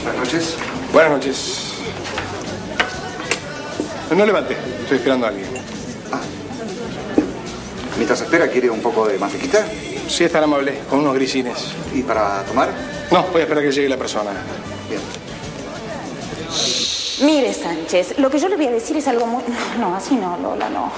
Buenas noches. Buenas noches. No levante, estoy esperando a alguien. Ah. Mientras espera, ¿quiere un poco de mantequita? Sí, es tan amable, con unos grisines. ¿Y para tomar? No, voy a esperar a que llegue la persona. Bien. Mire, Sánchez, lo que yo le voy a decir es algo muy... No, así no, Lola, no.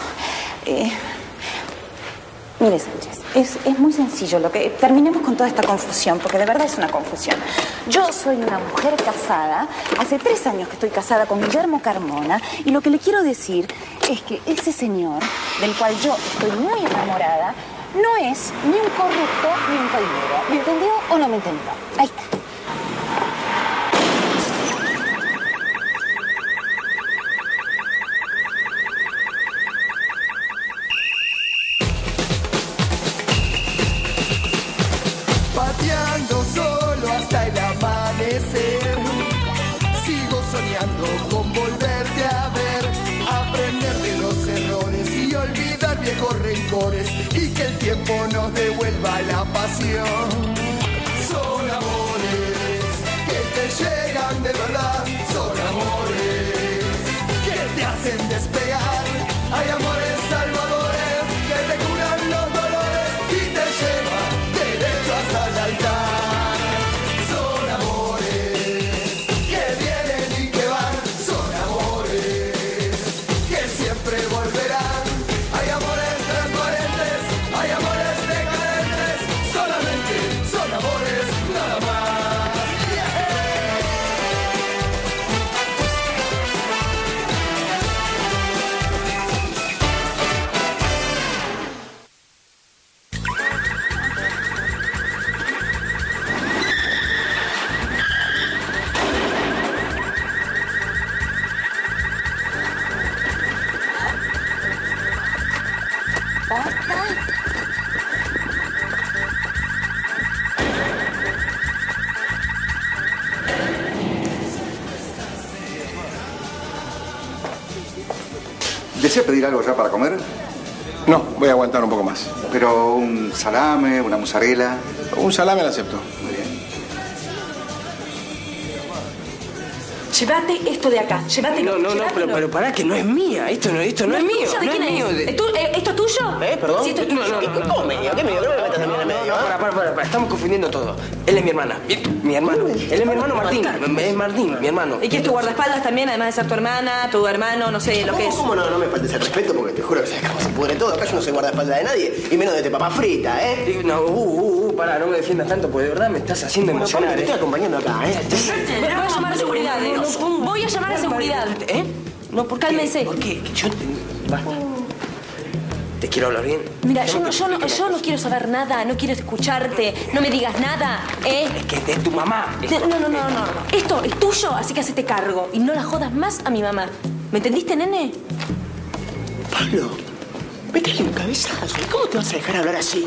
Mire, Sánchez, es muy sencillo lo que... Terminemos con toda esta confusión, porque de verdad es una confusión. Yo soy una mujer casada, hace 3 años que estoy casada con Guillermo Carmona, y lo que le quiero decir es que ese señor, del cual yo estoy muy enamorada, no es ni un corrupto ni un coimero. ¿Me entendió o no me entendió? Ahí está. Pateando solo hasta el amanecer, sigo soñando con volverte a ver, aprender de los errores y olvidar viejos rencores y que el tiempo nos devuelva la pasión. Son amores que te llegan de verdad, son amores que te hacen despegar. Hay amores salvadores que te curan los dolores y te llevan derecho hasta el altar. Son amores que vienen y que van, son amores que siempre volverán. Hay amores transparentes, hay amores decadentes, solamente son amores, nada más. ¿Desea pedir algo ya para comer? No, voy a aguantar un poco más. Pero un salame, una mozzarella. Un salame lo acepto. Muy bien. Llévate esto de acá, llévatelo. No, pero pará, que no es mía. Esto no es mío. ¿Tuyo? ¿De quién es? ¿Esto es tuyo? ¿Perdón? Sí, esto es tuyo. No. ¿Cómo mío? ¿Qué mío? No me metas también en medio. Para. Estamos confundiendo todo. Él es mi hermana. Mi hermano. Él es mi hermano Martín. Es Martín, mi hermano. ¿Y quién es tu guardaespaldas también, además de ser tu hermana, tu hermano, no sé lo que es? ¿Cómo no me faltes el respeto? Porque te juro que sabes cómo se pudre todo. Acá yo no soy guardaespaldas de nadie. Y menos de este papá frita, ¿eh? No, pará, no me defiendas tanto, porque de verdad me estás haciendo emocionar. Te estoy acompañando acá, ¿eh? Voy a llamar a seguridad, ¿eh? Voy a llamar a seguridad. ¿Eh? No, ¿por qué? Cálmense. ¿Por qué? Yo Basta. ¿Te quiero hablar bien? Mira, yo no quiero saber nada, no quiero escucharte, no me digas nada, ¿eh? Es que es de tu mamá. No. Esto es tuyo, así que hacete cargo y no la jodas más a mi mamá. ¿Me entendiste, nene? Pablo, métele un cabezazo. ¿Cómo te vas a dejar hablar así?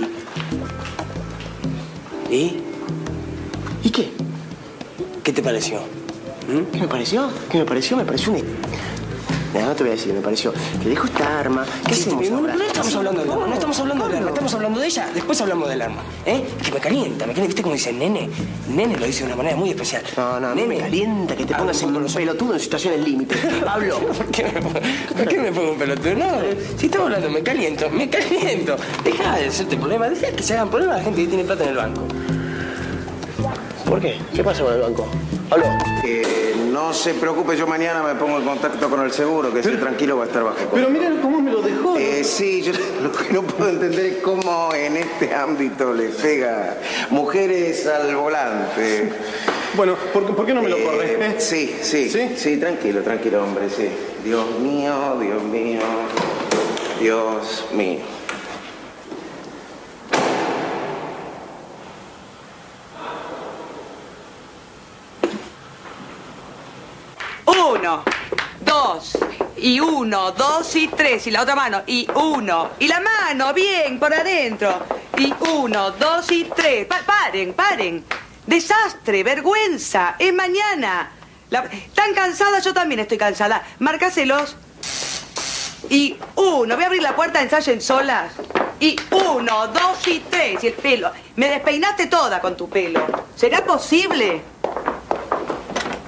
¿Y qué? ¿Qué te pareció? ¿Qué me pareció? Me pareció un... No te voy a decir, me pareció. Te dejo esta arma. ¿Qué hacemos ahora? No estamos hablando del arma, estamos hablando de ella. Después hablamos del arma. Que me calienta. ¿Viste cómo dice nene? Nene lo dice de una manera muy especial. No, nene, me calienta que te pongas en los pelotudos en situaciones límite. Pablo. ¿Por qué me pongo un pelotudo? No, si estamos hablando, me caliento. Deja de hacerte problema. Deja que se hagan problemas a la gente que tiene plata en el banco. ¿Por qué? ¿Qué pasa con el banco? Pablo. No se preocupe, yo mañana me pongo en contacto con el seguro, que estoy tranquilo, va a estar bajo. Pero mira cómo me lo dejó. Sí, yo lo que no puedo entender es cómo en este ámbito le pega mujeres al volante. Bueno, ¿por qué no me lo corre? Sí, tranquilo, hombre, sí. Dios mío. Uno, dos, y 1, 2 y 3, y la otra mano, y 1, y la mano, bien, por adentro, y 1, 2 y 3, paren, desastre, vergüenza, es mañana, ¿están cansadas? Yo también estoy cansada, márcaselos, y 1, voy a abrir la puerta, ensayen solas, y 1, 2 y 3, y el pelo, me despeinaste toda con tu pelo, ¿será posible?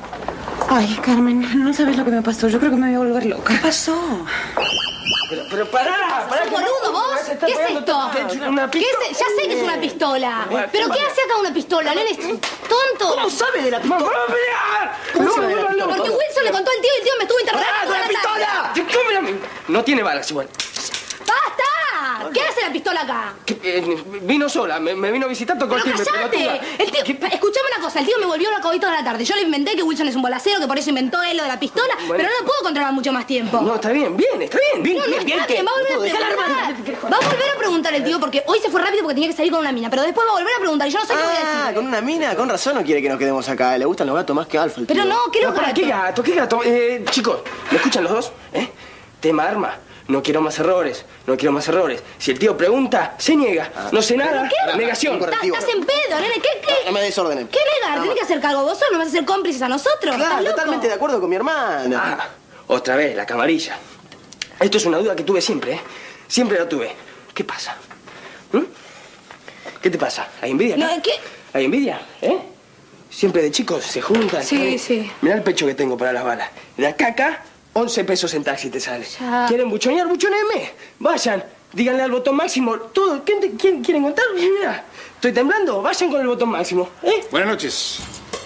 Ay, Carmen, no sabes lo que me pasó. Yo creo que me voy a volver loca. ¿Qué pasó? Pero pará. ¿Sos boludo vos? ¿Qué es esto? ¿Una ¿Qué pistola? es? Ya sé que es una pistola. ¿Pero qué hace acá una pistola, nene? ¿Es tonto? ¿Cómo sabe de la pistola? ¿Cómo sabe de la pistola? Porque Wilson le contó al tío y el tío me estuvo interrogando toda la tarde. No tiene balas igual. ¡Basta! ¿Qué hace la pistola acá? Vino sola, me vino a visitar, tocó el ¡Pero timbre, cállate! pelotuda. El tío, escuchame una cosa, el tío me volvió loca hoy toda la tarde. Yo le inventé que Wilson es un bolacero, que por eso inventó él lo de la pistola, pero no lo puedo controlar mucho más tiempo. No, está bien. No, está bien, va a volver a preguntar. Va a volver a preguntar el tío, porque hoy se fue rápido porque tenía que salir con una mina, pero después va a volver a preguntar y yo no sé qué voy a decir. Con una mina, con razón no quiere que nos quedemos acá. Le gustan los gatos más que Alfa, el tío. Pero no, quiero ¿Qué gato? ¿Qué gato? Chicos, ¿me escuchan los dos? Tema arma. No quiero más errores, no quiero más errores. Si el tío pregunta, se niega. No sé nada, negación. Estás en pedo, nene. ¿Qué? No me desordenen. ¿Qué negar? Tenés que hacer cargo vos solo, no vas a ser cómplices a nosotros. Claro, totalmente de acuerdo con mi hermana. Otra vez, la camarilla. Esto es una duda que tuve siempre, ¿eh? Siempre la tuve. ¿Qué pasa? ¿Qué te pasa? ¿Hay envidia acá? No, ¿qué? ¿Hay envidia? Siempre de chicos se juntan. Sí, sí. Mirá el pecho que tengo para las balas. De acá, 11 pesos en taxi te sale. Ya. ¿Quieren buchonear? Buchonenme. Vayan, díganle al botón máximo. Todo. ¿Quién quieren contar? Mira, estoy temblando. Vayan con el botón máximo. Buenas noches.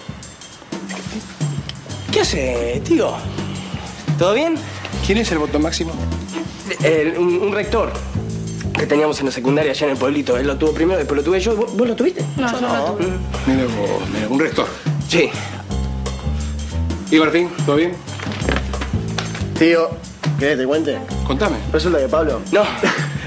¿Qué hace, tío? ¿Todo bien? ¿Quién es el botón máximo? Un rector que teníamos en la secundaria allá en el pueblito. Él lo tuvo primero, después lo tuve yo. ¿Vos lo tuviste? No, yo no lo tuve. Mira vos, mira, un rector. Sí. ¿Y Martín, todo bien? Tío, ¿querés que te cuente? Contame. Resulta que Pablo... No. No,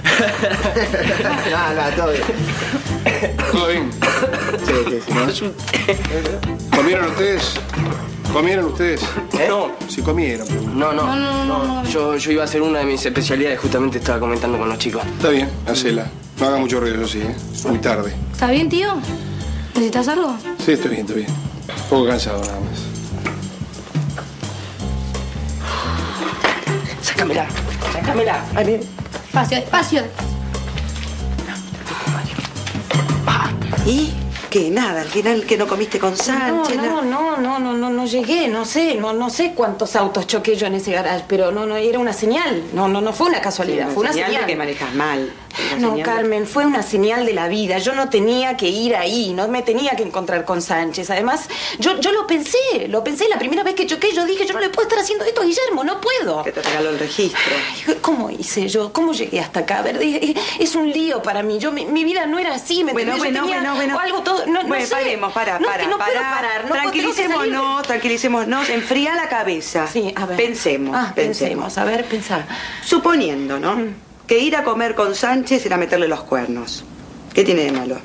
todo bien. ¿Todo bien? Sí. ¿Comieron ustedes? ¿Comieron ustedes? No. Sí, comieron. No. Yo iba a hacer una de mis especialidades, justamente estaba comentando con los chicos. Está bien, hacela. No haga mucho ruido, eso sí, ¿eh? Muy tarde. ¿Está bien, tío? ¿Necesitas algo? Sí, estoy bien. Un poco cansado nada más. Sácamela. Ahí bien. Despacio. ¿Y? ¿Qué? Nada, al final que no comiste con Sánchez. No llegué, no sé cuántos autos choqué yo en ese garage, pero no, era una señal. No fue una casualidad, fue una señal. De que manejas mal. No, Carmen, fue una señal de la vida. Yo no tenía que ir ahí, no me tenía que encontrar con Sánchez. Además, yo lo pensé la primera vez que choqué, yo dije, yo no le puedo estar haciendo esto a Guillermo, no puedo. Que te regaló el registro. Ay, ¿cómo hice yo? ¿Cómo llegué hasta acá? A ver, es un lío para mí. Mi vida no era así, ¿me entendés? Yo tenía algo todo, no sé. Paremos, para. No parar. Tranquilicémonos, enfría la cabeza. Sí, a ver. Pensemos. A ver, pensá. Suponiendo, ¿no? Que ir a comer con Sánchez era meterle los cuernos. ¿Qué tiene de malo?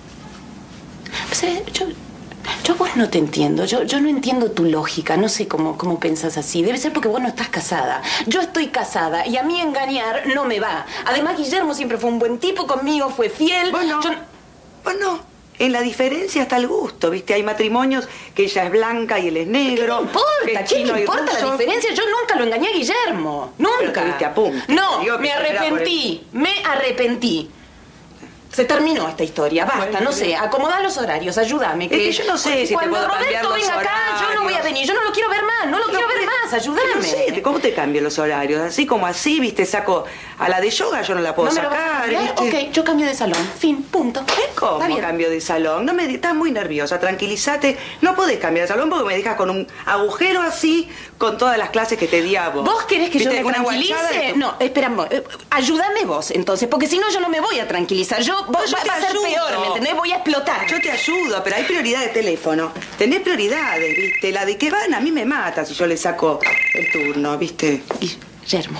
Yo vos no te entiendo. Yo no entiendo tu lógica. No sé cómo pensás así. Debe ser porque vos no estás casada. Yo estoy casada y a mí engañar no me va. Además, Guillermo siempre fue un buen tipo conmigo, fue fiel. Bueno, en la diferencia está el gusto, ¿viste? Hay matrimonios que ella es blanca y él es negro. ¿Qué me importa la diferencia? Yo nunca lo engañé a Guillermo. Nunca. Pero estuviste a punto. No, me arrepentí. Se terminó esta historia, basta, no sé, acomodá los horarios, ayúdame. Es que yo no sé si te puedo cambiar los horarios. Cuando Roberto venga acá, yo no voy a venir, yo no lo quiero ver más, ayúdame. No sé, ¿cómo te cambio los horarios? Así como así, ¿viste? Saco a la de yoga, yo no la puedo sacar, ¿viste? Ok, yo cambio de salón, fin, punto. ¿Cómo cambio de salón? Estás muy nerviosa, tranquilízate. No podés cambiar de salón porque me dejas con un agujero así, con todas las clases que te di a vos. ¿Vos querés que yo me tranquilice? No, espera, ayúdame vos, entonces, porque si no, yo no me voy a tranquilizar. Va a ser peor, ¿me entendés? Voy a explotar. Yo te ayudo, pero hay prioridad de teléfono. Tenés prioridades, ¿viste? La de que van a mí me mata si yo le saco el turno, ¿viste? Guillermo.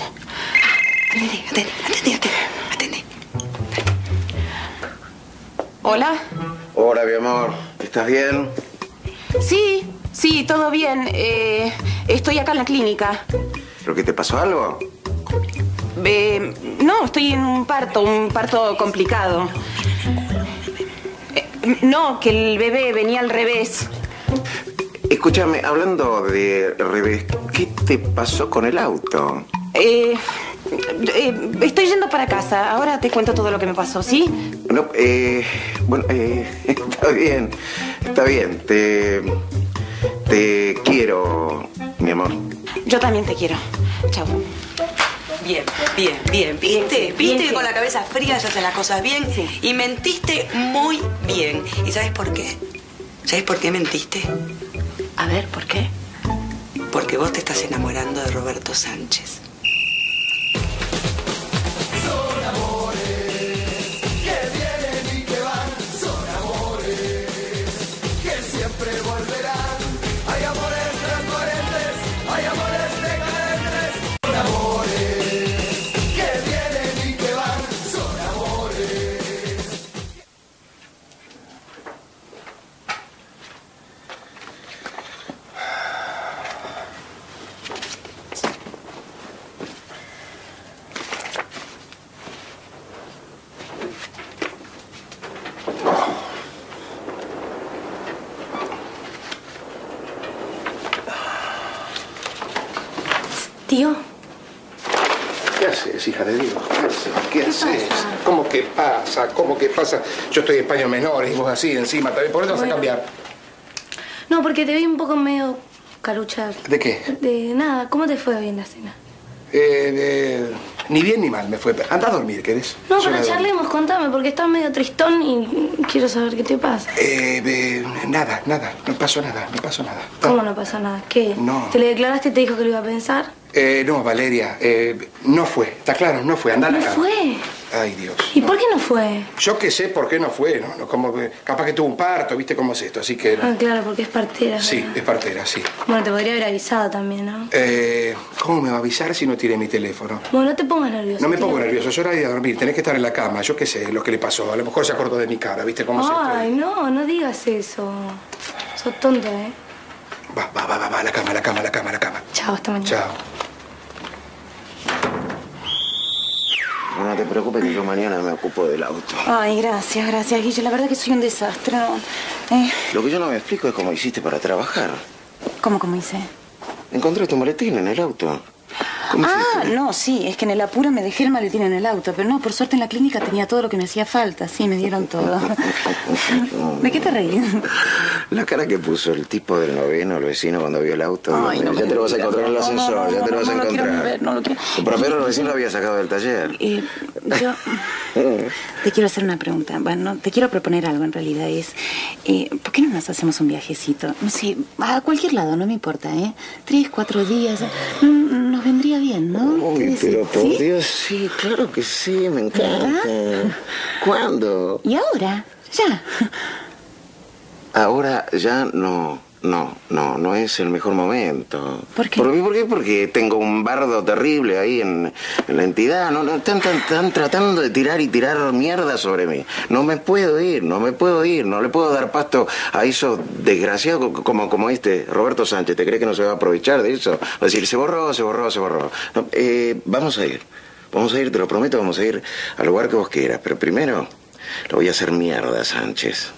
Atendé. ¿Hola? Hola, mi amor. ¿Estás bien? Sí, todo bien. Estoy acá en la clínica. ¿Pero qué te pasó algo? No, estoy en un parto complicado. No, que el bebé venía al revés. Escúchame, hablando de revés, ¿qué te pasó con el auto? Estoy yendo para casa. Ahora te cuento todo lo que me pasó, ¿sí? No, está bien. Te quiero, mi amor. Yo también te quiero. Chao. Bien, bien, bien. ¿Viste? ¿Viste que con la cabeza fría se hacen las cosas bien? Sí. Y mentiste muy bien. ¿Y sabes por qué? ¿Sabes por qué mentiste? A ver, ¿por qué? Porque vos te estás enamorando de Roberto Sánchez. Tío. ¿Qué haces, hija de Dios? ¿Qué haces? ¿Cómo que pasa? ¿Cómo que pasa? Yo estoy en paños menores y vos así encima también. ¿Por qué te vas a cambiar? No, porque te vi un poco medio caruchar. ¿De qué? De nada. ¿Cómo te fue hoy en la cena? Ni bien ni mal me fue. Anda a dormir, ¿querés? No, Yo pero voy a dormir. charlemos, contame, porque estás medio tristón y quiero saber qué te pasa. Nada. No pasó nada. ¿Cómo no pasa nada? ¿Qué? No. ¿Te le declaraste y te dijo que lo iba a pensar? No, Valeria. No fue. Está claro, no fue. Anda a la cama. ¿No fue? Ay, Dios. ¿Y por qué no fue? Yo qué sé por qué no fue, ¿no? Como que capaz que tuvo un parto, ¿viste cómo es esto? Así que... Ah, claro, porque es partera. Sí, ¿verdad? es partera, sí. Bueno, te podría haber avisado también, ¿no? ¿Cómo me va a avisar si no tiré mi teléfono? Bueno, no te pongas nervioso. No me tío. pongo nervioso, es hora de ir a dormir, tenés que estar en la cama, yo qué sé lo que le pasó, a lo mejor se acordó de mi cara, ¿viste cómo es esto? Ay, no digas eso. Sos tonto, ¿eh? Va, a la cama. Chao, hasta mañana. Chao. No te preocupes que yo mañana me ocupo del auto. Ay, gracias, Guille. La verdad que soy un desastre, ¿no? Lo que yo no me explico es cómo hiciste para trabajar. ¿Cómo hice? Encontré tu maletín en el auto. ¿Cómo hiciste? No, sí, es que en el apuro me dejé el maletín en el auto, pero no, por suerte en la clínica tenía todo lo que me hacía falta, sí, me dieron todo. ¿De qué te reís? La cara que puso el tipo del noveno, el vecino, cuando vio el auto. Ay, no ya me te lo vas a digas. encontrar en el ascensor, ya te lo vas a no lo quiero encontrar. ni ver, no lo quiero. Tu propio recién lo había sacado del taller. Yo te quiero hacer una pregunta. Bueno, te quiero proponer algo en realidad. Es, ¿por qué no nos hacemos un viajecito? No sé, a cualquier lado, no me importa, ¿eh? 3, 4 días. Nos vendría bien, ¿no? Uy, pero por ¿Sí? Dios, sí, claro que sí, me encanta. ¿Verdad? ¿Cuándo? ¿Y ahora? Ya. Ahora ya no es el mejor momento. ¿Por qué? ¿Por qué? Porque tengo un bardo terrible ahí en la entidad. No, están tratando de tirar mierda sobre mí. No me puedo ir. No le puedo dar pasto a esos desgraciados como este Roberto Sánchez. ¿Te crees que no se va a aprovechar de eso? Va a decir, se borró. No, vamos a ir, te lo prometo, vamos a ir al lugar que vos quieras. Pero primero lo voy a hacer mierda, Sánchez.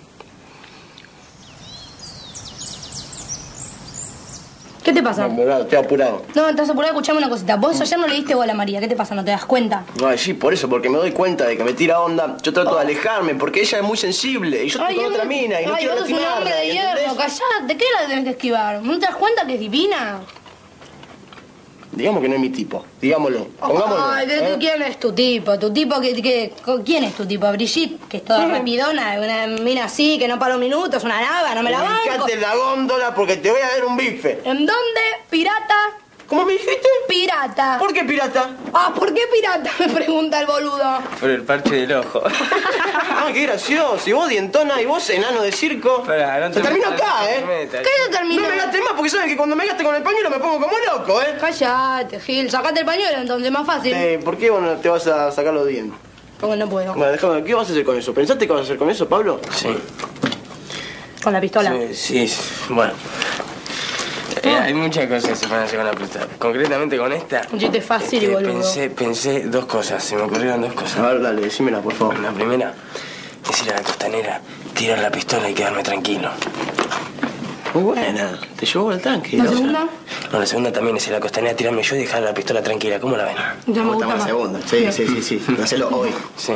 ¿Qué te pasa? No, verdad, estoy apurado. No, estás apurado, escuchame una cosita. Vos ayer no le diste bola a María. ¿Qué te pasa? ¿No te das cuenta? Ay, sí, por eso, porque me doy cuenta de que me tira onda. Yo trato de alejarme, porque ella es muy sensible. Y yo estoy con otra mina y no quiero vos sos un lastimarla, hombre de hierro, ¿entendés? callate. ¿Qué la tenés que esquivar? ¿No te das cuenta que es divina? Digamos que no es mi tipo. Digámoslo. Pongámoslo. Ay, ¿eh? ¿quién es tu tipo? ¿Quién es tu tipo? Brigitte, que es toda rapidona, una mina así, que no para un minuto, es una nava, no me la banco. Ubicate en la góndola porque te voy a dar un bife. ¿En dónde? ¿Pirata? ¿Cómo me dijiste? Pirata. ¿Por qué pirata? Ah, ¿por qué pirata? Me pregunta el boludo. Por el parche del ojo. Ah, qué gracioso. Y vos dientona y vos enano de circo. Pará, no te termino acá, ¿eh? ¿Qué se termina? No me gastes más porque sabes que cuando me gaste con el pañuelo me pongo como loco, ¿eh? Callate, Gil. Sacate el pañuelo, entonces, más fácil. ¿Por qué bueno, te vas a sacar los dientes? Porque no puedo. Bueno, déjame, ¿qué vas a hacer con eso? ¿Pensaste que vas a hacer con eso, Pablo? Sí. ¿Con la pistola? Sí. Bueno. Hay muchas cosas que se pueden hacer con la pistola. Concretamente con esta. Un chiste fácil y boludo. Pensé 2 cosas. Se me ocurrieron 2 cosas. A ver, dale, decímela, por favor. La primera es ir a la costanera, tirar la pistola y quedarme tranquilo. Muy buena. Te llevó al tanque. ¿La segunda? No, la segunda también es ir a la costanera, tirarme yo y dejar la pistola tranquila. ¿Cómo la ven? Ya me gusta la más. segunda. Sí. Hacelo hoy. Sí.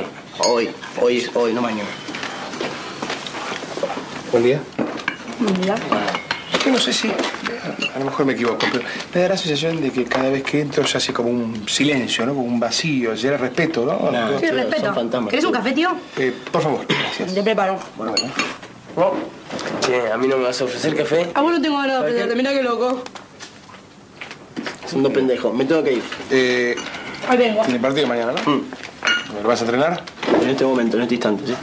Hoy, no mañana. Buen día. Mira. que no sé si... A lo mejor me equivoco, pero me da la sensación de que cada vez que entro se hace como un silencio, ¿no? Como un vacío, será respeto, ¿no? No, Sí, respeto. ¿Querés un café, tío? Por favor, gracias. Te preparo. Bueno. Che, ¿a mí no me vas a ofrecer café? A vos no tengo ganas de ofrecerte, mirá qué loco. Son dos pendejos, me tengo que ir. Ahí vengo. Tiene partido mañana, ¿no? ¿Lo vas a entrenar? En este momento, en este instante, sí.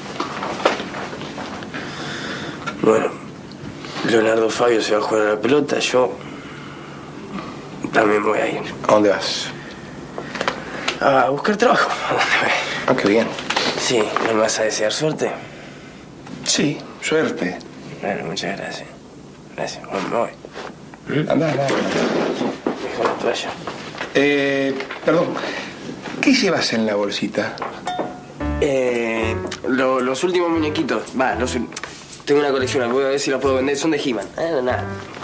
Bueno, Leonardo Fabio se va a jugar a la pelota, yo también voy a ir. ¿A dónde vas? A buscar trabajo. ¿A dónde voy? Ah, qué bien. Sí, ¿no me vas a desear suerte? Sí, suerte. Bueno, muchas gracias. Gracias, bueno, me voy. Anda. Dejo la toalla. Perdón, ¿qué llevas en la bolsita? Los últimos muñequitos. Tengo una colección, voy a ver si los puedo vender. Son de He-Man. Nada.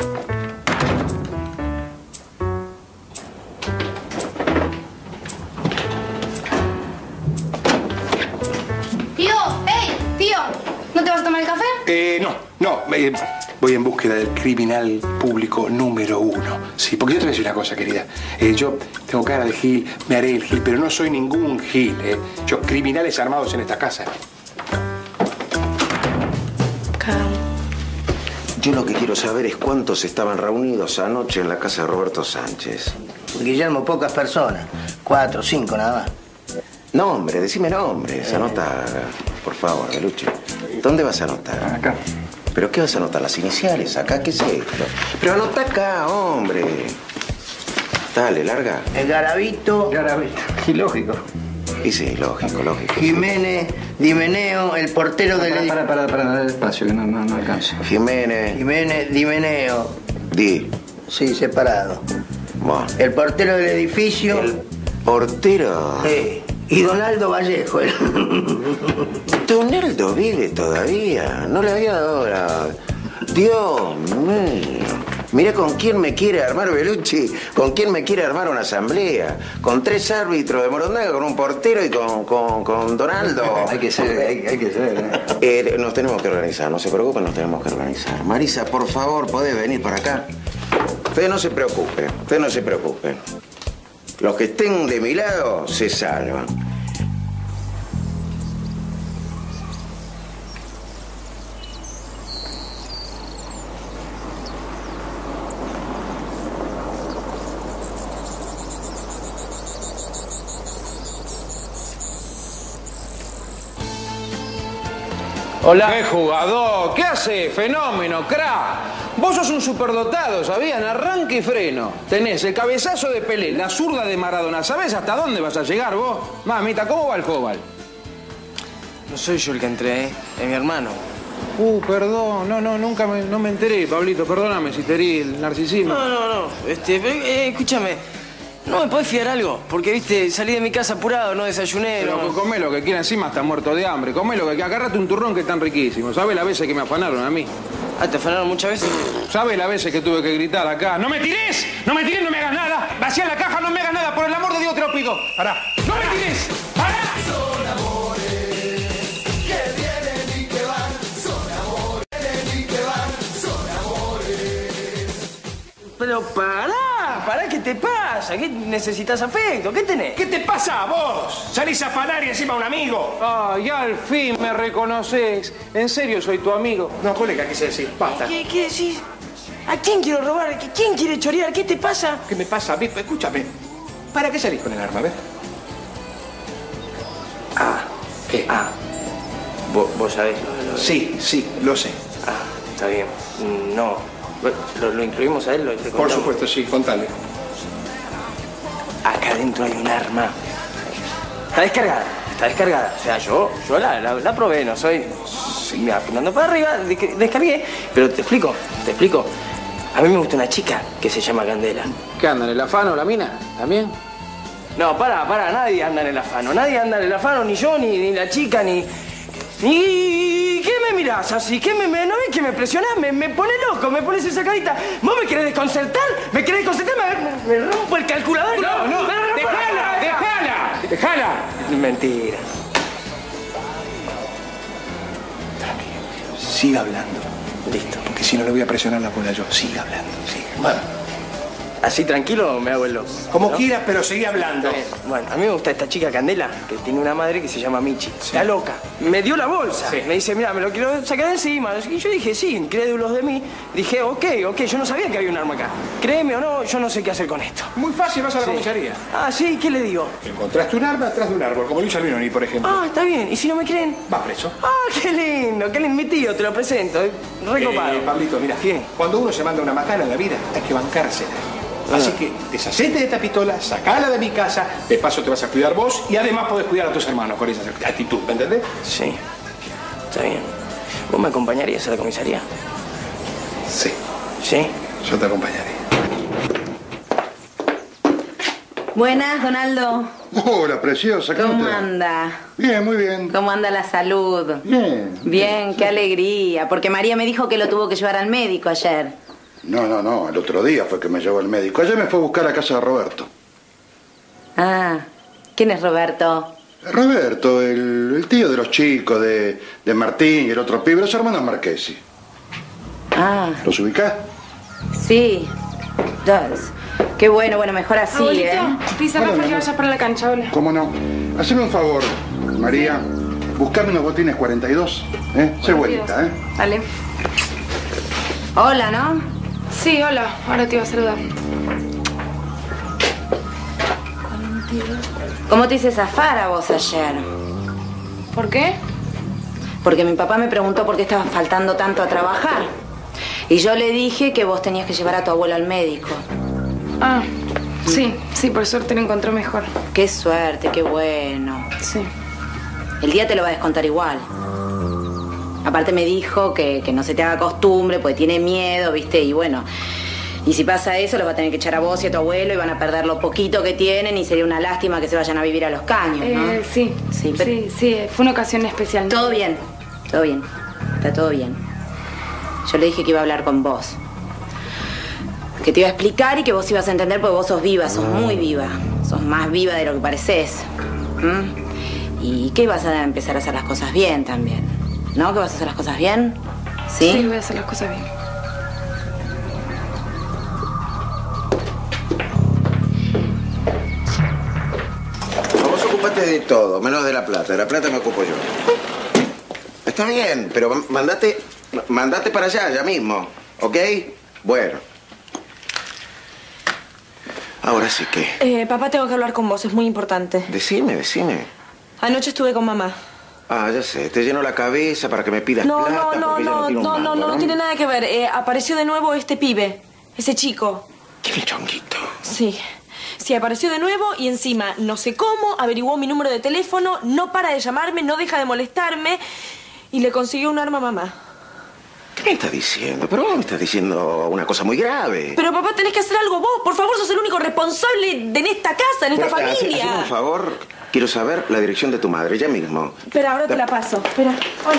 Tío, ¡hey! Tío, ¿no te vas a tomar el café? No. Voy en búsqueda del criminal público número 1. Sí, porque yo te voy a decir una cosa, querida. Yo tengo cara de gil, me haré el gil, pero no soy ningún gil, Yo, criminales armados en esta casa. Yo lo que quiero saber es cuántos estaban reunidos anoche en la casa de Roberto Sánchez. Guillermo, pocas personas. 4, 5 nada más. Nombre, decime nombres. Anota, por favor, Belucci. ¿Dónde vas a anotar? Acá. ¿Pero qué vas a anotar? ¿Las iniciales? ¿Acá? ¿Qué es esto? Pero anota acá, hombre. Dale, larga. El Garavito. Sí, lógico. Y sí, lógico. Jiménez, Dimeneo, el portero del edificio. Para, despacio, que no alcanza. Jiménez, Dimeneo. Di. Sí, separado. Bueno. El portero del edificio. El portero. Y Donaldo Vallejo. Donaldo vive todavía. No le había dado la... Dios mío. Mira con quién me quiere armar Belucci, con quién me quiere armar una asamblea. Con 3 árbitros de Morondanga, con un portero y con Donaldo. Hay que ser. Nos tenemos que organizar, no se preocupen, nos tenemos que organizar. Marisa, por favor, ¿podés venir para acá? Usted no se preocupe. Los que estén de mi lado se salvan. Hola. ¡Qué jugador! ¿Qué hace? Fenómeno, crack. Vos sos un superdotado, ¿sabían? Arranque y freno. Tenés el cabezazo de Pelé, la zurda de Maradona. ¿Sabés hasta dónde vas a llegar vos? Mamita, ¿cómo va el Jobal? No soy yo el que entré, es mi hermano. Perdón. Nunca no me enteré, Pablito. Perdóname si te herí el narcisismo. No. Escúchame. ¿No me podés fiar algo? Porque, viste, salí de mi casa apurado, no desayuné. Pero comé lo que quiera, encima está muerto de hambre. Comé lo que quiera. Agárrate un turrón que es tan riquísimo. ¿Sabes las veces que me afanaron a mí? ¿Te afanaron muchas veces? ¿Sabes las veces que tuve que gritar acá? ¡No me tires! ¡No me tires, no me hagas nada! ¡Vacía la caja, no me hagas nada! ¡Por el amor de Dios te lo pido! ¡Pará! ¡No me tires! ¡Pará! Son amores que vienen y que van. Son amores que vienen y que van. Son amores. Pero pará, ¿qué te pasa? ¿Qué necesitas afecto? ¿Qué tenés? ¿Qué te pasa a vos? Salís a afanar y encima a un amigo. Ay, al fin me reconoces. En serio, soy tu amigo. No, colega, ¿qué se decís? Basta. ¿Qué decís? ¿A quién quiero robar? ¿Quién quiere chorear? ¿Qué te pasa? ¿Qué me pasa? Escúchame. ¿Para qué salís con el arma? A ver. ¿Qué? ¿Vos sabés? Sí, lo sé. Está bien. No. ¿Lo incluimos a él? Por supuesto, sí, contale. Acá adentro hay un arma. Está descargada. O sea, yo la probé, no soy... Apuntando para arriba, descargué. Pero te explico. A mí me gusta una chica que se llama Candela. ¿Qué andan, el afano, la mina? ¿También? No, para, nadie anda en el afano. Ni yo, ni la chica, ni... ¿Qué me mirás así? ¿Qué ¿No ves que me presionás? Me pone loco, me pones esa carita. ¿Vos me querés desconcertar? ¿Me rompo el calculador? No, ¡Dejala! Mentira. Tranquilo, siga hablando. Listo. Porque si no le voy a presionar la bola yo. Sigue hablando, sigue. Bueno, así tranquilo me hago el loco. Como ¿no? quieras, pero sigue hablando. Está bien. Bueno, a mí me gusta esta chica Candela, que tiene una madre que se llama Michi. Está loca. Me dio la bolsa. Sí. Me dice, mira, me lo quiero sacar de encima. Y yo dije, sí, incrédulos de mí. Dije, ok, yo no sabía que había un arma acá. Créeme o no, yo no sé qué hacer con esto. Muy fácil, vas a la comisaría. Ah, sí, ¿qué le digo? Encontraste un arma atrás de un árbol, como Luis Albinoni, por ejemplo. Ah, está bien. ¿Y si no me creen? Va preso. Ah, qué lindo, mi tío, te lo presento. Recopado. Pablito, mira, cuando uno se manda una macana en la vida, hay que bancársela. Así que deshacete de esta pistola, sacala de mi casa, de paso te vas a cuidar vos y además podés cuidar a tus hermanos con esa actitud, ¿me entendés? Sí, está bien. ¿Vos me acompañarías a la comisaría? Sí. ¿Sí? Yo te acompañaré. Buenas, Donaldo. Hola, preciosa. ¿Cómo anda? Bien, muy bien. ¿Cómo anda la salud? Bien. Bien, qué alegría. Porque María me dijo que lo tuvo que llevar al médico ayer. No. El otro día fue que me llevó el médico. Ayer me fue a buscar a casa de Roberto. Ah, ¿quién es Roberto? Roberto, el tío de los chicos, de Martín y el otro pibe, los hermanos Marchesi. Ah. ¿Los ubicás? Sí. Qué bueno, mejor así, Abuelito, Pisa, Rafa, que vaya para la cancha, hola. ¿Cómo no? Haceme un favor, María. Buscame unos botines 42, ¿eh? Sé buenita, ¿eh? Dale. Hola, ¿no? Sí, hola. Ahora te iba a saludar. ¿Cómo te hice zafar a vos ayer? ¿Por qué? Porque mi papá me preguntó por qué estabas faltando tanto a trabajar. Y yo le dije que vos tenías que llevar a tu abuelo al médico. Ah, sí, por suerte lo encontró mejor. Qué suerte, qué bueno. Sí. El día te lo va a descontar igual. Aparte me dijo que no se te haga costumbre, porque tiene miedo, ¿viste? Y bueno, y si pasa eso, los va a tener que echar a vos y a tu abuelo y van a perder lo poquito que tienen y sería una lástima que se vayan a vivir a Los Caños, ¿no? Sí, fue una ocasión especial. Todo bien, está todo bien. Yo le dije que iba a hablar con vos. Que te iba a explicar y que vos ibas a entender porque vos sos viva, sos muy viva. Sos más viva de lo que pareces. Y que ibas a empezar a hacer las cosas bien también. ¿No? ¿Que vas a hacer las cosas bien? ¿Sí? Sí, voy a hacer las cosas bien. Vos ocupate de todo, menos de la plata. De la plata me ocupo yo. Está bien, pero mandate para allá, ya mismo. ¿Ok? Bueno. Ahora sí que... Papá, tengo que hablar con vos, es muy importante. Decime. Anoche estuve con mamá. Ah, ya sé, te lleno la cabeza para que me pidas plata porque ya no tiene un mango, no tiene nada que ver. Apareció de nuevo este pibe, ese chico. ¿Qué chonguito? Sí, apareció de nuevo y encima, no sé cómo, averiguó mi número de teléfono, no para de llamarme, no deja de molestarme y le consiguió un arma a mamá. ¿Qué me estás diciendo? Pero vos me estás diciendo una cosa muy grave. Pero papá, tenés que hacer algo vos, por favor, sos el único responsable en esta casa, en esta familia. Hazme un favor, quiero saber la dirección de tu madre, ya mismo. Espera, ahora te la paso. Espera.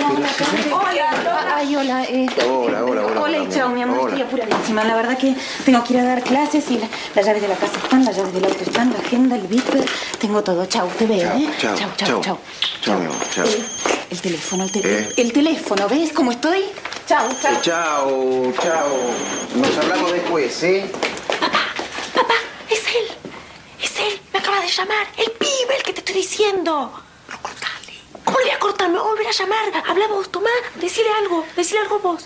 Hola. Hola, chao, mi amor. Estoy apuradísima. La verdad que tengo que ir a dar clases y las llaves de la casa están, las llaves del auto están, la agenda, el beeper. Tengo todo. Chao, te veo, ¿eh? Chao, mi amor, chao. El teléfono, el teléfono. ¿Ves cómo estoy? Chao. Chao. Nos hablamos después, ¿eh? Papá, es él. Me acaba de llamar. El pibe, el que te estoy diciendo. Pero cortale. ¿Cómo le voy a cortar? Me va a volver a llamar. Habla vos, tomá. Decile algo vos.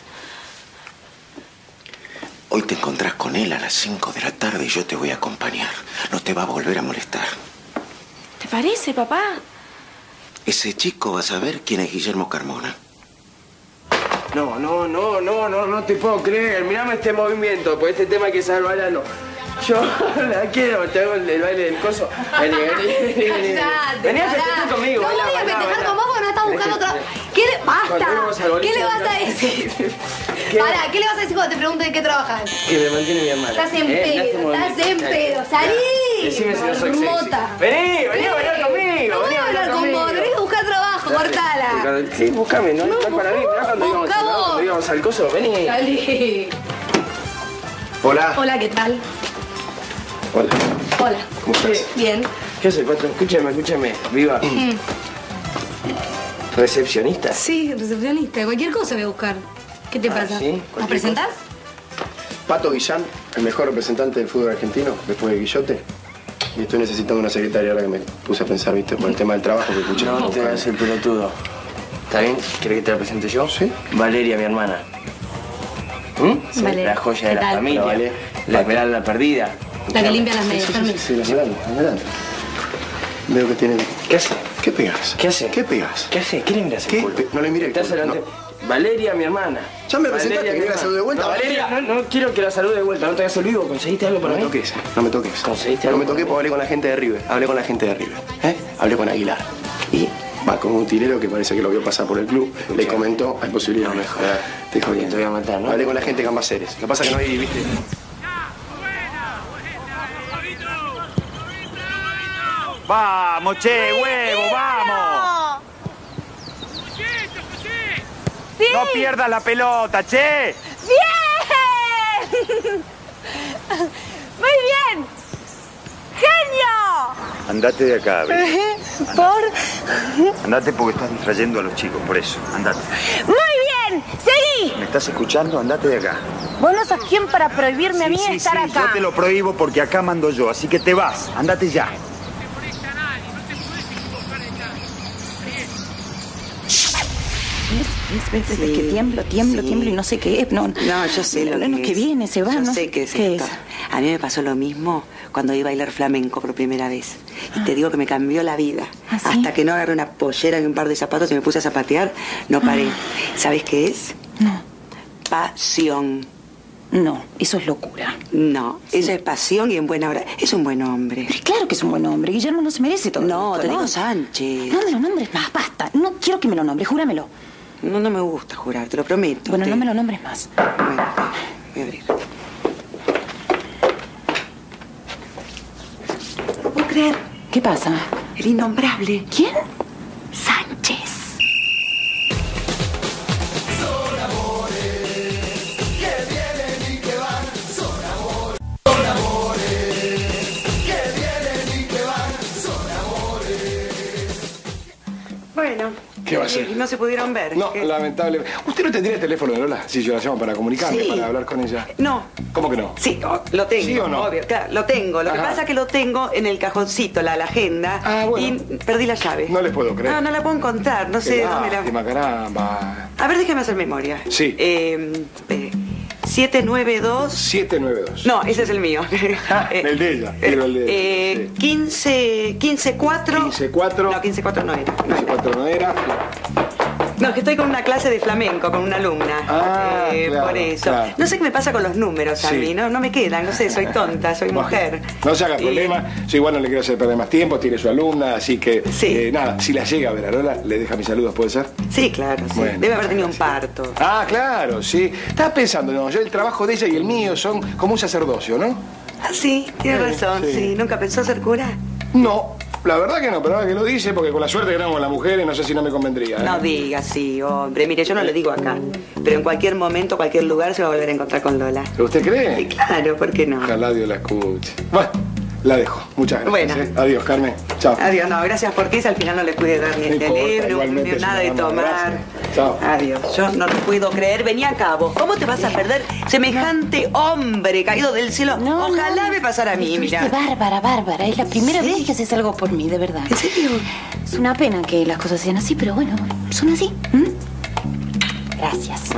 Hoy te encontrás con él a las 5 de la tarde y yo te voy a acompañar. No te va a volver a molestar. ¿Te parece, papá? Ese chico va a saber quién es Guillermo Carmona. No te puedo creer. Mirame este movimiento, por este tema que sabe bailarlo. Yo la quiero, te hago el baile del coso. Vení. Vení a festejar conmigo. No voy a festejar con vos porque no estás buscando otra... ¡Basta! ¿Qué le vas a decir? Pará, ¿qué le vas a decir cuando te pregunte de qué trabajas? Que me mantiene mi hermana. Estás en pedo. ¡Salí! Decime si no soy sexy. Vení a bailar conmigo. No voy a hablar con vos, venís a buscar trabajo, cortala. Sí, buscame, no es para mí. Mirá cuando íbamos al coso, vení. Salí. Hola. Hola, ¿qué tal? Hola. ¿Cómo estás? Bien. ¿Qué haces, Pato? Escúchame. Viva. ¿Recepcionista? Sí, recepcionista. Cualquier cosa voy a buscar. ¿Qué te pasa? ¿sí? ¿Nos presentás? Pato Guillán, el mejor representante del fútbol argentino, después de Guillote. Y estoy necesitando una secretaria ahora que me puse a pensar, ¿viste? Por el tema del trabajo que escuché. No te hagas el pelotudo. ¿Está bien? ¿Querés que te la presente yo? Sí. Valeria, mi hermana. Sí, Valeria. la joya de ¿Qué la tal? familia. Vale. La esmeralda perdida. La que limpia las medias, permiso. Sí, la esmeralda. Veo que tiene... ¿Qué hace? ¿Qué pegas? ¿Qué hace? ¿Qué pegas? ¿Qué hace? ¿Qué le miras el ¿Qué? culo? No le mire el Estás culo, delante. Valeria, mi hermana. Ya me presentaste, Valeria, ¿querés la salud de vuelta? No, Valeria, no quiero que la salude de vuelta. No te hagas el vivo. ¿Conseguiste algo para No me mí? toques, no me toques. ¿Conseguiste No algo? me toques porque hablé con la gente de River. Hablé con la gente de River. Hablé con Aguilar. Y va con un utilero que parece que lo vio pasar por el club. Le comentó, hay posibilidad. No me jodas. Te jodí. Te voy a matar, ¿no? Hablé con la gente de Cambaceres. Lo que pasa es que no hay, viste... ¡Vamos, che, huevo, vamos! ¡Sí! ¡No pierdas la pelota, che! ¡Bien! ¡Muy bien! ¡Genio! Andate de acá, Bel. ¿Por? Andate porque estás distrayendo a los chicos, por eso. Andate. ¡Muy bien! ¡Seguí! ¿Me estás escuchando? Andate de acá. Vos no sos quien para prohibirme a mí estar acá. Yo te lo prohíbo porque acá mando yo, así que te vas. Andate ya. ¿Ves que tiemblo y no sé qué es? No, yo sé lo que que es. viene, se va, Yo ¿no? sé qué es ¿Qué esto. es? A mí me pasó lo mismo cuando iba a bailar flamenco por primera vez. Y te digo que me cambió la vida. ¿Ah, sí? Hasta que no agarré una pollera y un par de zapatos y me puse a zapatear, no paré. ¿Sabes qué es? No. Pasión. No, eso es locura. No, eso es pasión y en buena hora. Es un buen hombre. Pero claro que es un buen hombre. Guillermo no se merece todo No, esto, te digo Sánchez. No me lo nombres más, basta. No quiero que me lo nombres, júramelo. No, no me gusta jurar, te lo prometo. Bueno, no me lo nombres más. Bueno, voy a abrir. No puedo creer. ¿Qué pasa? El innombrable. ¿Quién? Sánchez. Son amores que vienen y que van. Son amores que vienen y que van. Son amores. Bueno. ¿Qué va a hacer? No se pudieron ver. No, lamentablemente. ¿Usted no tendría el teléfono de Lola? Si yo la llamo para comunicarme, Sí. para hablar con ella. No. ¿Cómo que no? Sí, lo tengo. ¿Sí o no? Obvio, claro, lo tengo. Lo que Ajá. pasa es que lo tengo en el cajoncito, la agenda. bueno. Y perdí la llave. No les puedo creer. No la puedo encontrar. No sé dónde la... Lástima, caramba. A ver, déjame hacer memoria. Sí. 792... 792. No, ese es el mío. El de ella. Quiero el de ella. 15-4... 15-4. No, 15-4 no era. 15-4 no era. No, que estoy con una clase de flamenco, con una alumna. Claro, por eso. claro. No sé qué me pasa con los números a Sí. mí, no me quedan, no sé, soy tonta, soy mujer. No se haga Y- problema. Yo igual no le quiero hacer perder más tiempo. Tiene su alumna, así que... nada, si la llega a ver a Lola, le deja mis saludos, ¿puede ser? Sí, claro, sí. Bueno, Debe haber tenido un parto. Ah, claro, sí. Estaba pensando, no, yo el trabajo de ella y el mío son como un sacerdocio, ¿no? Ah, sí, tiene razón, sí. sí. ¿Nunca pensó ser cura? No, la verdad que no, pero ahora que lo dice, porque con la suerte que tenemos las mujeres, no sé si no me convendría. ¿eh? No diga sí, hombre. Mire, yo no lo digo acá. Pero en cualquier momento, cualquier lugar se va a volver a encontrar con Lola. ¿Pero usted cree? Sí, claro, ¿por qué no? Ojalá Dios la escuche. Bueno, la dejo. Muchas gracias. Bueno. Adiós, Carmen. Chao. Adiós, no, gracias por ti. Al final no le pude dar ni el No importa, teléfono, igualmente, ni nada de señora, tomar. gracias. Chao. Adiós. Yo no lo puedo creer. Vení a cabo. ¿Cómo te vas a perder semejante hombre caído del cielo? Ojalá me pasara a mí, Estuviste mira. bárbara. Es la primera vez que haces algo por mí, de verdad. ¿En serio? Es una pena que las cosas sean así, pero bueno, son así. Gracias.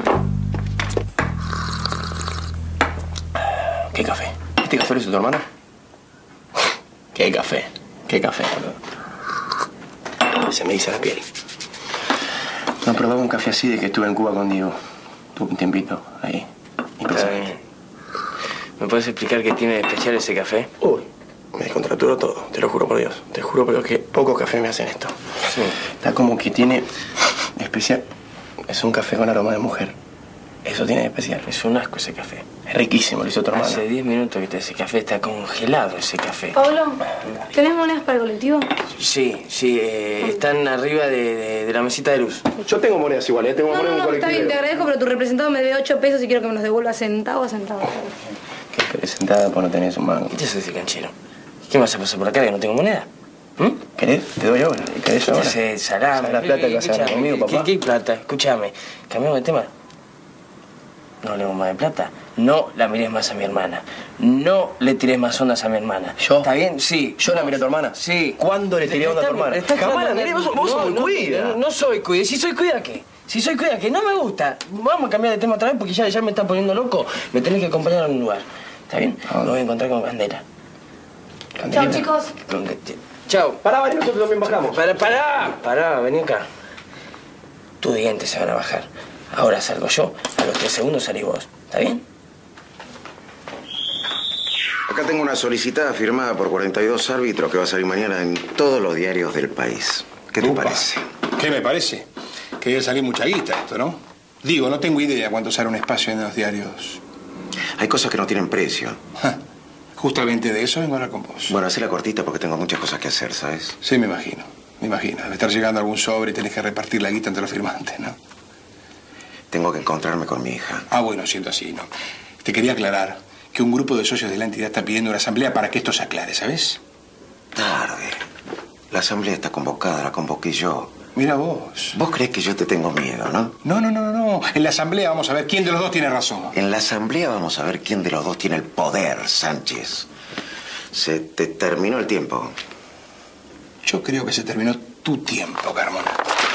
¿Qué café? ¿Este café lo hizo tu hermano? ¿Qué café? ¿Qué café, boludo? Se me hizo la piel. No probaba un café así de que estuve en Cuba con Diego. Tuve un tiempito ahí. Impresionante. ¿Me puedes explicar qué tiene de especial ese café? Uy, me descontracturó todo. Te lo juro por Dios. Te juro por Dios que pocos cafés me hacen esto. Sí. Está como que tiene de especial. Es un café con aroma de mujer. Eso tiene de especial. Es un asco ese café. Es riquísimo, lo hizo tu hermano. Hace 10 minutos que ese café está congelado, ese café. Pablo, ¿tenés monedas para el colectivo? Sí, están arriba de la mesita de luz. Yo tengo monedas iguales, tengo monedas en un Está bien, te colectivo. agradezco, pero tu representado me debe 8 pesos y quiero que me los devuelva centavo a centavo. Qué presentada por no tener un mango. ¿Qué te hace ese canchero? ¿Qué me vas a pasar por acá que no tengo moneda? ¿Querés? Te doy ahora. ¿Querés ¿Qué ahora? te hace salame? ¿Sabes la plata que vas a ganar conmigo, papá? ¿Qué plata? Escúchame, cambiamos de tema. no hablemos más de plata. No la mires más a mi hermana. No le tires más ondas a mi hermana. ¿Yo? ¿Está bien? Sí. ¿Yo la miré a tu hermana? Sí. ¿Cuándo le tiré onda a tu hermana? Jamás la miré, vos sos muy cuida. No soy cuida. Si soy cuida, ¿qué? Si soy cuida, ¿qué? No me gusta. Vamos a cambiar de tema otra vez porque ya me está poniendo loco. Me tenés que acompañar a un lugar. ¿Está bien? Me voy a encontrar con Candela. Chao, chicos. Chao. Pará, vale, nosotros también bajamos. Pará, vení acá. Tus dientes se van a bajar. Ahora salgo yo, a los 3 segundos salís vos. ¿Está bien? Acá tengo una solicitada firmada por 42 árbitros que va a salir mañana en todos los diarios del país. ¿Qué te parece? ¿Qué me parece? Que debe salir mucha guita esto, ¿no? Digo, no tengo idea cuánto sale un espacio en los diarios. Hay cosas que no tienen precio. Justamente de eso vengo a hablar con vos. Bueno, hacela cortita porque tengo muchas cosas que hacer, ¿sabes? Sí, me imagino. Me imagino. Debe estar llegando algún sobre y tenés que repartir la guita entre los firmantes, ¿no? Tengo que encontrarme con mi hija. Ah, bueno, siento así, ¿no? Te quería aclarar que un grupo de socios de la entidad está pidiendo una asamblea para que esto se aclare, ¿sabes? Tarde. La asamblea está convocada, la convoqué yo. Mira vos. Vos creés que yo te tengo miedo, ¿no? No. En la asamblea vamos a ver quién de los dos tiene razón. En la asamblea vamos a ver quién de los dos tiene el poder, Sánchez. Se te terminó el tiempo. Yo creo que se terminó tu tiempo, Carmona.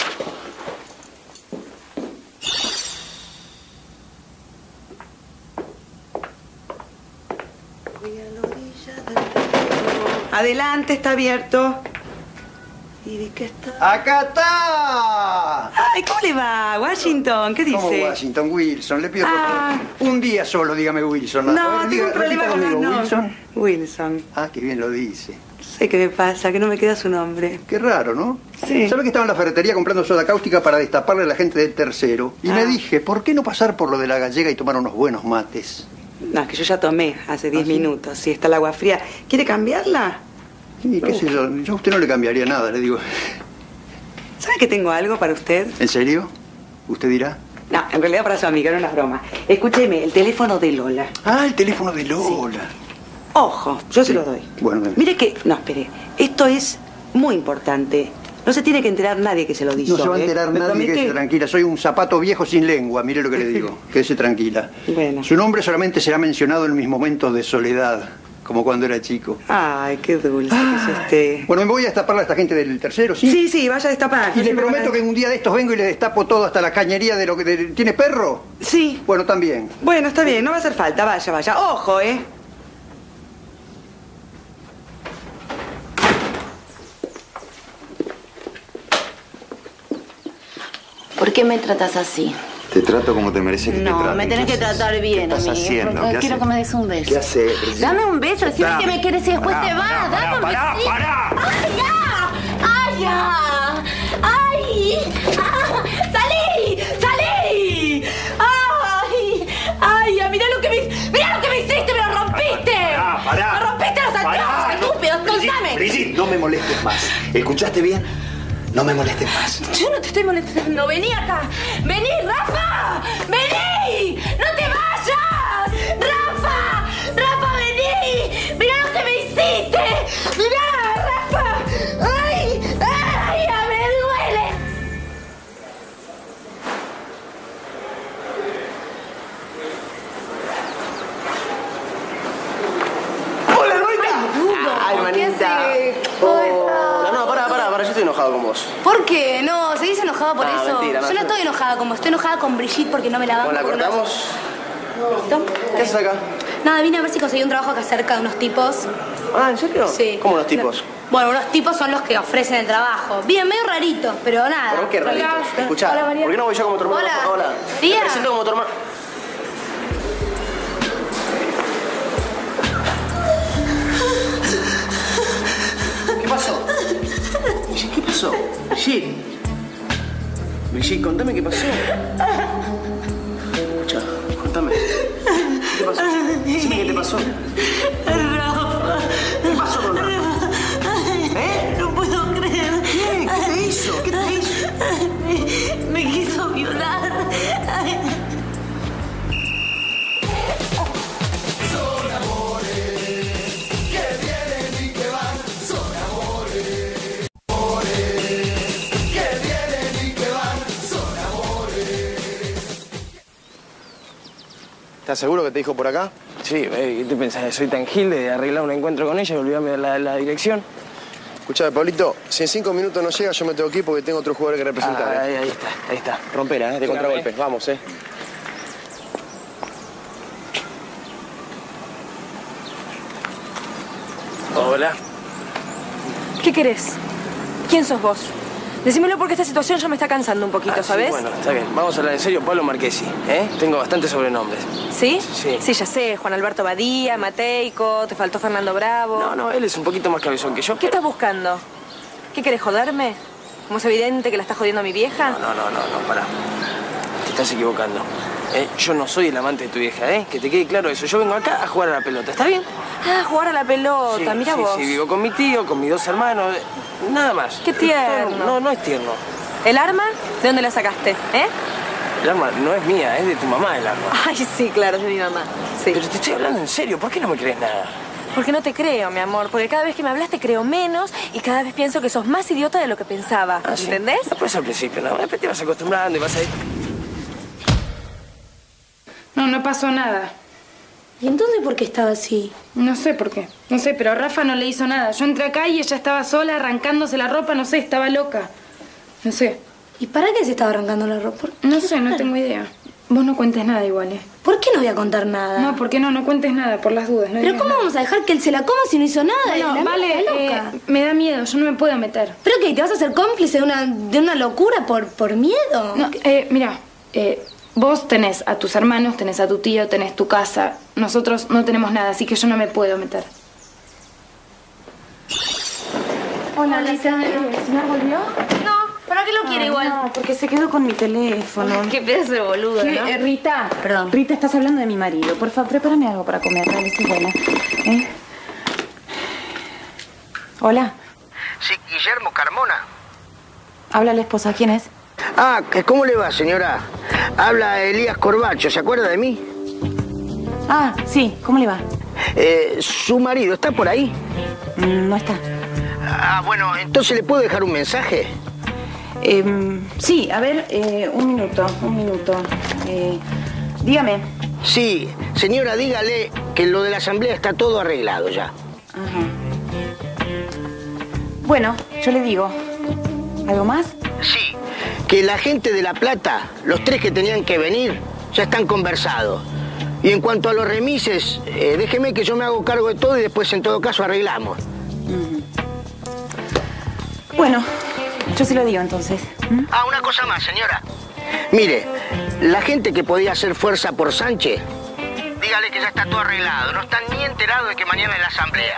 Adelante, está abierto. ¿Y de qué está? ¡Acá está! Ay, ¿cómo le va, Washington? ¿Qué dice? ¿Cómo Washington? Wilson, le pido por favor. Un día solo, dígame Wilson. No, tengo un problema con conmigo, no. Wilson. Wilson. Ah, qué bien lo dice. Sé qué me pasa, que no me queda su nombre. Qué raro, ¿no? Sí. ¿Sabe que estaba en la ferretería comprando soda cáustica para destaparle a la gente del tercero? Y me dije, ¿por qué no pasar por lo de la gallega y tomar unos buenos mates? No, es que yo ya tomé hace 10 minutos. Sí, está el agua fría. ¿Quiere cambiarla? Sí, qué sé yo. Yo a usted no le cambiaría nada, le digo. ¿Sabe que tengo algo para usted? ¿En serio? ¿Usted dirá? No, en realidad para su amiga, no es una broma. Escúcheme, el teléfono de Lola. Ah, el teléfono de Lola. Sí. Ojo, yo se lo doy. Bueno, mire que... No, espere. Esto es muy importante. No se tiene que enterar nadie que se lo dice. No se va a enterar nadie, quédese tranquila. Soy un zapato viejo sin lengua, mire lo que le digo. Quédese tranquila. Bueno. Su nombre solamente será mencionado en mis momentos de soledad, como cuando era chico. Ay, qué dulce que es usted. Bueno, me voy a destaparle a esta gente del tercero, ¿sí? Sí, sí, vaya a destapar. Y le prometo que un día de estos vengo y le destapo todo hasta la cañería de lo que... ¿Tiene perro? Sí. Bueno, también. Bueno, está bien, no va a hacer falta. Vaya, vaya. Ojo, ¿eh? ¿Por qué me tratas así? Te trato como te mereces que te traten. No, me tenés que tratar bien ¿Qué estás a mí. haciendo? Porque ¿Qué quiero haces? que me des un beso. ¿Qué haces? Dame un beso, decime que me quieres y después te vas. Dame un besito. ¡Ay, ya! ¡Ay, ya! ¡Ay! ¡Ah! ¡Salí! ¡Salí! ¡Ay! ¡Ay! ¡Mirá lo que me hiciste! ¡Me lo rompiste! Pará. ¡Me rompiste los anteojos, estúpido! ¡Contame! Brigitte, no me molestes más. ¿Escuchaste bien? No me molestes más. Yo no te estoy molestando. Vení acá. Vení, Rafa. Vení. No te vayas. Rafa. Rafa, vení. Mirá lo que me hiciste. Mirá, Rafa. Ay, ay, ya me duele. ¡Hola, Lorita! Ay, manita. No, pará, yo estoy enojado con vos. ¿Por qué? No, ¿seguís enojada por Ah, eso? mentira, no, yo no yo- estoy enojada con vos, estoy enojada con Brigitte porque no me la banco. ¿La porque no- cortamos? ¿Listo? ¿Qué haces acá? Nada, vine a ver si conseguí un trabajo acá cerca de unos tipos. Ah, ¿en serio? Sí. ¿Cómo unos tipos? Bueno, unos tipos son los que ofrecen el trabajo. Bien, medio raritos, pero nada. ¿Por qué raritos? Escuchá, Hola, María. ¿por qué no voy yo como tu hermano? Hola. Tía. Te presento como tu hermano. ¿Qué pasó? Brigitte, ¿qué pasó? Brigitte, contame qué pasó. Escucha, contame. ¿Qué te pasó? Decime qué te pasó. Rafa. ¿Qué pasó con Rafa? ¿Eh? No puedo creer. ¿Qué? ¿Qué te hizo? ¿Qué te hizo? Me quiso violar. Ay. Son amores que vienen y que van. Son amores, amores que vienen y que van. Son amores. ¿Estás seguro que te dijo por acá? Sí, ¿qué te pensás? ¿Soy tan gil de arreglar un encuentro con ella y olvidarme de la dirección? Escuchame, Pablito, si en 5 minutos no llega, yo me tengo que ir porque tengo otro jugador que representar. Ahí está. Rompera, de contragolpe. Vamos, Hola. ¿Qué querés? ¿Quién sos vos? Decímelo porque esta situación ya me está cansando un poquito, ¿sabes? Sí, bueno, está bien. Vamos a hablar en serio. Pablo Marchesi, ¿eh? Tengo bastantes sobrenombres. ¿Sí? Sí. Sí, ya sé. Juan Alberto Badía, Mateico, te faltó Fernando Bravo. No, él es un poquito más cabezón que yo. ¿Qué estás buscando? ¿Qué querés, joderme? ¿Cómo es evidente que la está jodiendo a mi vieja? No, pará. Te estás equivocando. Yo no soy el amante de tu vieja, ¿eh? Que te quede claro eso. Yo vengo acá a jugar a la pelota, ¿está bien? Ah, jugar a la pelota, Sí, mira vos. Sí, vivo con mi tío, con mis 2 hermanos, nada más. Qué tierno. No es tierno. ¿El arma? ¿De dónde la sacaste, El arma no es mía, es de tu mamá el arma. Ay, sí, claro, es de mi mamá. Sí. Pero te estoy hablando en serio, ¿por qué no me crees nada? Porque no te creo, mi amor. Porque cada vez que me hablas te creo menos y cada vez pienso que sos más idiota de lo que pensaba. ¿Sí? ¿Entendés? No, pues al principio, ¿no? Después te vas acostumbrando y vas a ir... No pasó nada. ¿Y entonces por qué estaba así? No sé por qué. No sé, pero Rafa no le hizo nada. Yo entré acá y ella estaba sola, arrancándose la ropa, no sé, estaba loca. No sé. ¿Y para qué se estaba arrancando la ropa? No sé, no tengo idea. Vos no cuentes nada igual, ¿eh? ¿Por qué no voy a contar nada? No, ¿por qué no? No cuentes nada, por las dudas. No ¿Pero cómo vamos a dejar que él se la coma si no hizo nada? Bueno, La vale, mina está loca. me da miedo, yo no me puedo meter. ¿Pero qué? ¿Te vas a hacer cómplice de una locura por miedo? No, mira, vos tenés a tus hermanos, tenés a tu tío, tenés tu casa. Nosotros no tenemos nada, así que yo no me puedo meter. Hola, Lisa. ¿El señor volvió? No, ¿para qué lo quiere igual? No, porque se quedó con mi teléfono. Qué pedazo de boludo, ¿no? Rita. Perdón. Rita, estás hablando de mi marido. Por favor, prepárame algo para comer. Dale, soy buena. Hola. Sí, Guillermo Carmona. Habla la esposa. ¿Quién es? Ah, ¿cómo le va, señora? Habla Elías Corbacho, ¿se acuerda de mí? Ah, sí. ¿Cómo le va? ¿Su marido está por ahí? No está. Ah, bueno, entonces le puedo dejar un mensaje. Sí, a ver, un minuto. Dígame. Sí, señora, dígale que lo de la asamblea está todo arreglado ya. Ajá. Bueno, yo le digo. ¿Algo más? Sí, que la gente de La Plata, los 3 que tenían que venir, ya están conversados. Y en cuanto a los remises, déjeme que yo me hago cargo de todo y después en todo caso arreglamos. Bueno, yo se lo digo entonces. Ah, una cosa más, señora. Mire, la gente que podía hacer fuerza por Sánchez, dígale que ya está todo arreglado. No están ni enterados de que mañana es la asamblea.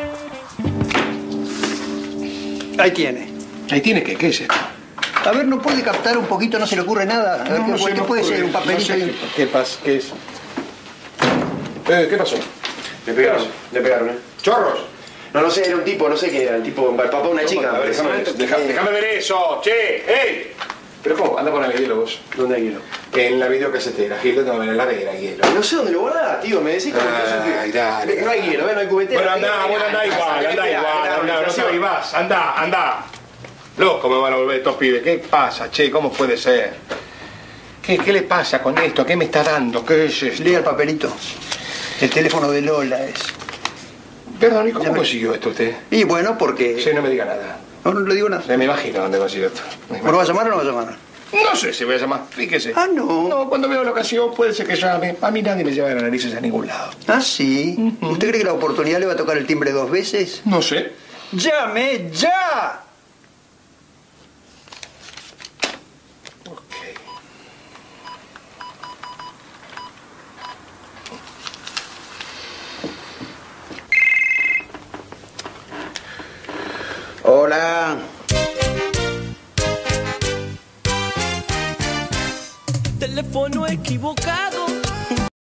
Ahí tiene. ¿Ahí tiene qué? ¿Qué es esto? A ver, ¿no puede captar un poquito? ¿No se le ocurre nada? A ver, ¿qué puede ser? ¿Un papelito? No sé ¿Qué pasa? ¿Qué es? ¿Qué pasó? Le pegaron, ¿eh? ¿Chorros? No sé, era un tipo, no sé qué era, el tipo, el papá de una chica. A ver, déjame ver eso, che, ¡ey! ¿Pero cómo? Anda a ponerle hielo vos. ¿Dónde hay hielo? En la videocasetera, Gil, tengo que ver en la heladera, hielo. No sé dónde lo guardás, tío, me decís que dale. no hay hielo, no hay cubetera. Bueno, anda igual, no te avivás, anda. Loco me van a volver estos pibes. ¿Qué pasa, che? ¿Cómo puede ser? ¿Qué le pasa con esto? ¿Qué me está dando? ¿Qué es esto? Lea el papelito. El teléfono de Lola es. Perdón, ¿y cómo consiguió esto usted? Y bueno, porque... Sí, no me diga nada. No le digo nada. Me imagino dónde consiguió esto. ¿Bueno va a llamar o no va a llamar? No sé si voy a llamar, fíjese. Ah, no. No, cuando veo la ocasión puede ser que llame. A mí nadie me lleva las narices a ningún lado. Ah, sí. ¿Usted cree que la oportunidad le va a tocar el timbre 2 veces? No sé. ¡Llame ya! Hola. Teléfono equivocado.